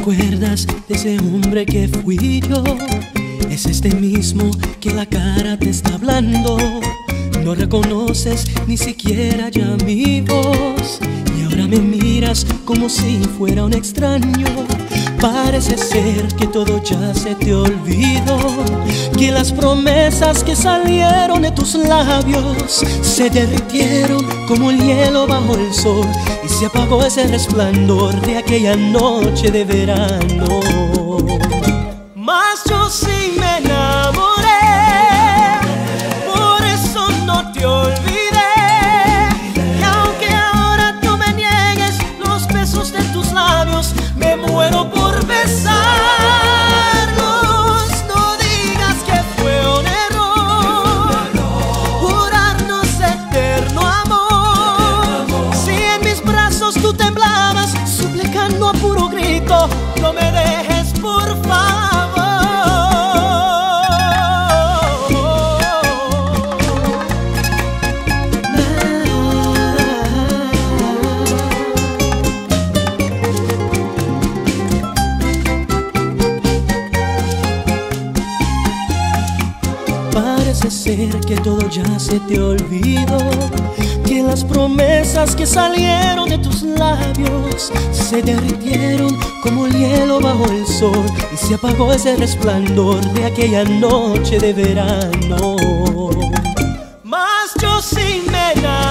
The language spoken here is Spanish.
acuerdas de ese hombre que fui yo? Es este mismo que la cara te está hablando. No reconoces ni siquiera ya mi voz, y ahora me miras como si fuera un extraño. Parece ser que todo ya se te olvidó, que las promesas que salieron de tus labios se derritieron como el hielo bajo el sol, y se apagó ese resplandor de aquella noche de verano. Mas yo sí me enamoré, por eso no te olvidé. Y aunque ahora tú me niegues los besos de tus labios, me muero por besarlos. No digas que fue un error jurarnos eterno amor. Si en mis brazos tú temblabas, suplicando a puro grito, no me dejes por favor. Parece ser que todo ya se te olvidó, que las promesas que salieron de tus labios se derritieron como el hielo bajo el sol, y se apagó ese resplandor de aquella noche de verano. Mas yo sí me enamoré,